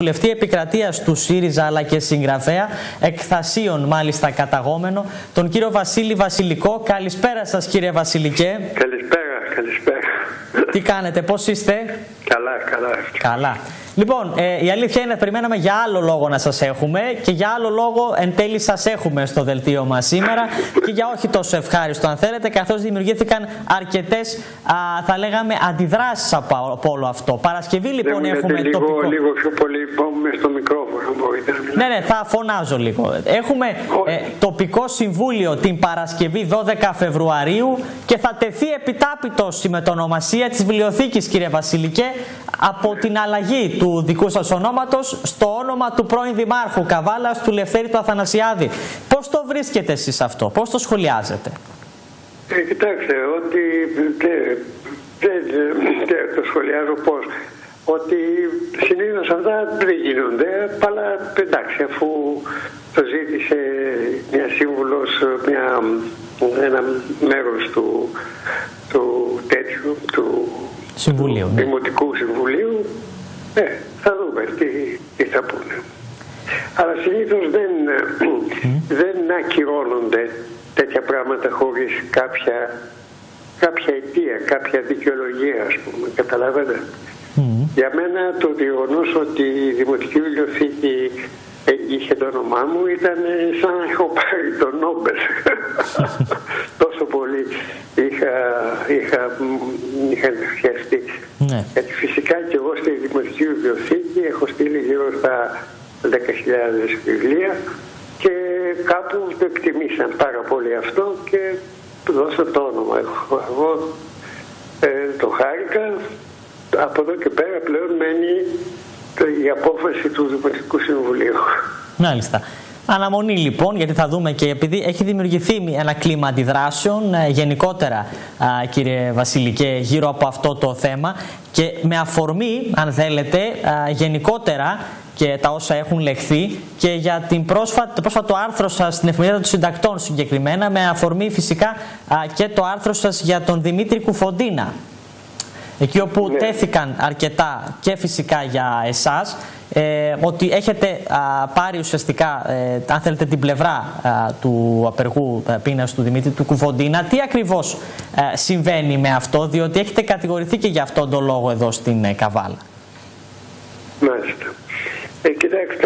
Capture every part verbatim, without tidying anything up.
Βουλευτή επικρατείας του ΣΥΡΙΖΑ αλλά και συγγραφέα, εκθασίων μάλιστα καταγόμενο, τον κύριο Βασίλη Βασιλικό. Καλησπέρα σας, κύριε Βασιλικέ. Καλησπέρα, καλησπέρα. Τι κάνετε, πώς είστε? Καλά, καλά. Καλά. Λοιπόν, ε, η αλήθεια είναι, περιμέναμε για άλλο λόγο να σας έχουμε και για άλλο λόγο εν τέλει σας έχουμε στο δελτίο μας σήμερα και για όχι τόσο ευχάριστο αν θέλετε, καθώς δημιουργήθηκαν αρκετές, α, θα λέγαμε, αντιδράσεις από, από όλο αυτό. Παρασκευή λοιπόν δεν έχουμε λίγο, τοπικό... λίγο πιο πολύ μες στο μικρόφωνο μπορείτε να μιλάτε. Ναι, ναι, θα φωνάζω λίγο. Έχουμε ε, τοπικό συμβούλιο την Παρασκευή δώδεκα Φεβρουαρίου και θα τεθεί επιτάπητος η μετονομασία της βιβλιοθήκης, κύριε Βασιλικέ, από την αλλαγή του δικού σας ονόματος στο όνομα του πρώην Δημάρχου Καβάλας, του Λευτέρη του Αθανασιάδη. Πώς το βρίσκετε εσείς αυτό, πώς το σχολιάζετε? Ε, κοιτάξτε, ότι δεν δε, δε, το σχολιάζω πώς. Ότι συνήθως αυτά δεν γίνονται, αλλά εντάξει, αφού το ζήτησε μια σύμβουλος, μια, ένα μέρος του, του τέτοιου, του Συμβουλίου, του ναι. Δημοτικού Συμβουλίου, ε, θα δούμε τι, τι θα πούνε. Αλλά συνήθως δεν, mm. δεν ακυρώνονται τέτοια πράγματα χωρίς κάποια, κάποια αιτία, κάποια δικαιολογία, ας πούμε, καταλάβετε. Mm. Για μένα το γεγονός ότι η Δημοτική Βιβλιοθήκη ε, είχε το όνομά μου ήταν σαν να έχω πάρει το Νόμπελ. Τόσο πολύ είχα, είχα, είχα ενθουσιαστεί. Ναι. Γιατί φυσικά και εγώ στη Δημοτική Βιβλιοθήκη έχω στείλει γύρω στα δέκα χιλιάδες βιβλία και κάπου το εκτιμήσαν πάρα πολύ αυτό και του δώσα το όνομα. Εγώ ε, το χάρηκα. Από εδώ και πέρα πλέον μένει η απόφαση του Δημοτικού Συμβουλίου. Μάλιστα. Αναμονή λοιπόν, γιατί θα δούμε και επειδή έχει δημιουργηθεί ένα κλίμα αντιδράσεων ε, γενικότερα, α, κύριε Βασιλικέ, γύρω από αυτό το θέμα και με αφορμή, αν θέλετε, α, γενικότερα και τα όσα έχουν λεχθεί και για την πρόσφατη, το πρόσφατο άρθρο σας στην Εφημερίδα των Συντακτών συγκεκριμένα, με αφορμή φυσικά α, και το άρθρο σας για τον Δημήτρη Κουφοντίνα. Εκεί όπου ναι. τέθηκαν αρκετά και φυσικά για εσάς, ε, ότι έχετε α, πάρει ουσιαστικά, ε, αν θέλετε, την πλευρά α, του απεργού πείνας του Δημήτρη του Κουφοντίνα. Τι ακριβώς α, συμβαίνει με αυτό, διότι έχετε κατηγορηθεί και για αυτόν τον λόγο εδώ στην ε, Καβάλα. Μάλιστα. Ε, κοιτάξτε,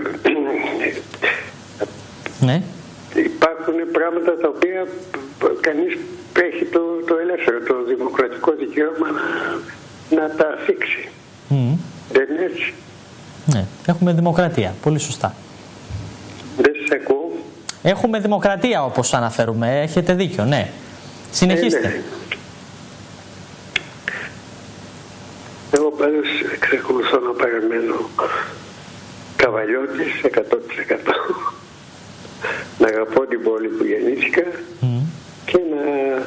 ναι. υπάρχουν πράγματα τα οποία κανείς έχει το, το ελεύθερο, το δημοκρατικό δικαίωμα να, να τα θίξει. Mm. Δεν είναι έτσι? Ναι, έχουμε δημοκρατία. Πολύ σωστά. Δεν σας ακούω. Έχουμε δημοκρατία όπως αναφέρουμε. Έχετε δίκιο, ναι. Συνεχίστε. Ε, ναι. Εγώ πάντως εξακολουθώ να παραμένω Καβαλιώτης εκατό τοις εκατό. Να αγαπώ την πόλη που γεννήθηκα mm. και να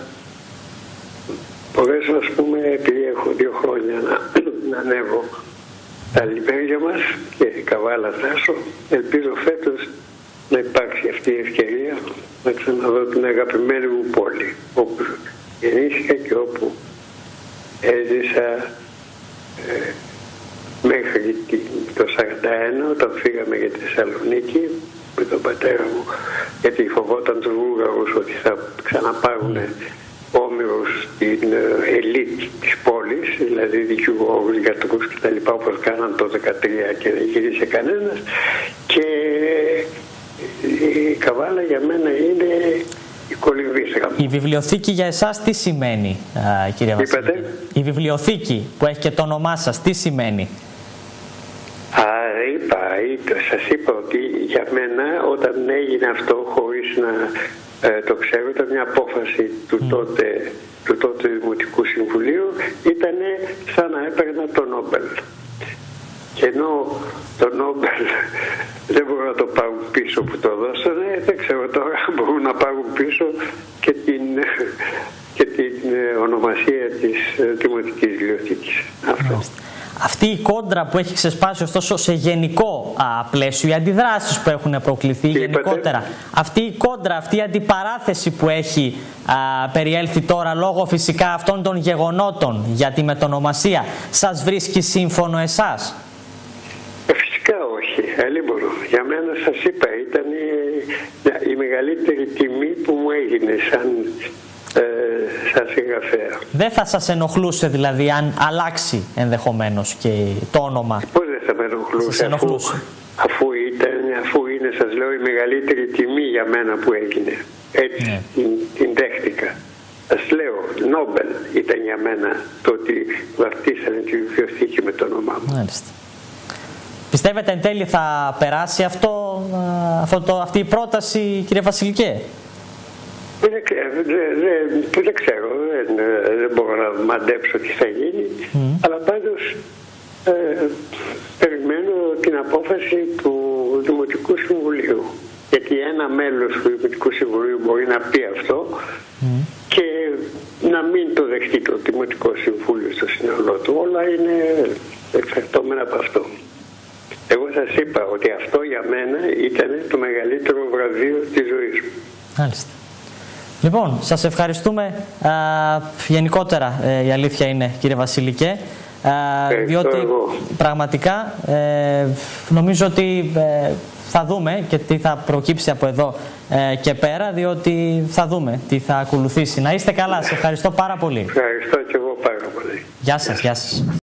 μπορέσω, ας πούμε, επειδή έχω δύο χρόνια να, να ανέβω τα λιβέρια μας και Καβάλα Θάσο, ελπίζω φέτος να υπάρξει αυτή η ευκαιρία να ξαναδώ την αγαπημένη μου πόλη όπου γεννήθηκα και όπου έζησα ε, μέχρι το σαράντα ένα όταν φύγαμε για τη Θεσσαλονίκη με τον πατέρα μου, γιατί φοβόταν τους Βούλγαρους ότι θα ξαναπάρουν όμοιρους στην ελίτ της πόλης, δηλαδή δικηγόρους, γιατρούς κτλ. Όπως κάναν το δεκατρία και δεν γύρισε κανένας. Και η Καβάλα για μένα είναι η κολυμβήθρα μου. Η βιβλιοθήκη για εσάς τι σημαίνει, α, κύριε Βασιλική? Η βιβλιοθήκη που έχει και το όνομά σας, τι σημαίνει? Α, είπα, είπα, σας είπα ότι για μένα όταν έγινε αυτό χωρίς να ε, το ξέρω, ήταν μια απόφαση του, mm. τότε, του τότε Δημοτικού Συμβουλίου, ήταν σαν να έπαιρνα το Νόμπελ. Και ενώ το Νόμπελ δεν μπορούν να το πάρουν πίσω που το δώσανε, δεν ξέρω τώρα μπορούν να πάρουν πίσω και την, και την ονομασία της Δημοτικής Βιβλιοθήκης. Αυτό. Αυτή η κόντρα που έχει ξεσπάσει ωστόσο σε γενικό α, πλαίσιο, οι αντιδράσεις που έχουν προκληθεί τι γενικότερα, είπατε? Αυτή η κόντρα, αυτή η αντιπαράθεση που έχει α, περιέλθει τώρα λόγω φυσικά αυτών των γεγονότων για τη μετονομασία, σας βρίσκει σύμφωνο εσάς? Φυσικά αλίμονο. Για μένα, σας είπα, ήταν η, η μεγαλύτερη τιμή που μου έγινε σαν, ε, σαν συγγραφέα. Δεν θα σας ενοχλούσε δηλαδή αν αλλάξει ενδεχομένως και το όνομα? Πώς δεν θα με ενοχλούσε, αφού, αφού, ήταν, αφού είναι, σας λέω, η μεγαλύτερη τιμή για μένα που έγινε. Έτσι, ναι. την, την δέχτηκα. Σας λέω, Νόμπελ ήταν για μένα το ότι βαφτίσανε τη βιβλιοθήκη με το όνομά μου. Μάλιστα. Πιστεύετε εν τέλει θα περάσει αυτό, αυτό το, αυτή η πρόταση, κύριε Βασιλικέ? Δεν, δεν, δεν, δεν ξέρω, δεν, δεν μπορώ να μαντέψω τι θα γίνει, mm. αλλά πάντως ε, περιμένω την απόφαση του Δημοτικού Συμβουλίου. Γιατί ένα μέλος του Δημοτικού Συμβουλίου μπορεί να πει αυτό mm. και να μην το δεχτεί το Δημοτικό Συμβούλιο στο σύνολό του. Όλα είναι εξαρτώμενα από αυτό. Εγώ σας είπα ότι αυτό για μένα ήταν το μεγαλύτερο βραβείο της ζωής μου. Μάλιστα. Λοιπόν, σας ευχαριστούμε. Α, γενικότερα ε, η αλήθεια είναι, κύριε Βασιλικέ, α, διότι εγώ. πραγματικά ε, νομίζω ότι ε, θα δούμε και τι θα προκύψει από εδώ ε, και πέρα, διότι θα δούμε τι θα ακολουθήσει. Να είστε καλά, σας ευχαριστώ πάρα πολύ. Ευχαριστώ και εγώ πάρα πολύ. Γεια σας, γεια σας.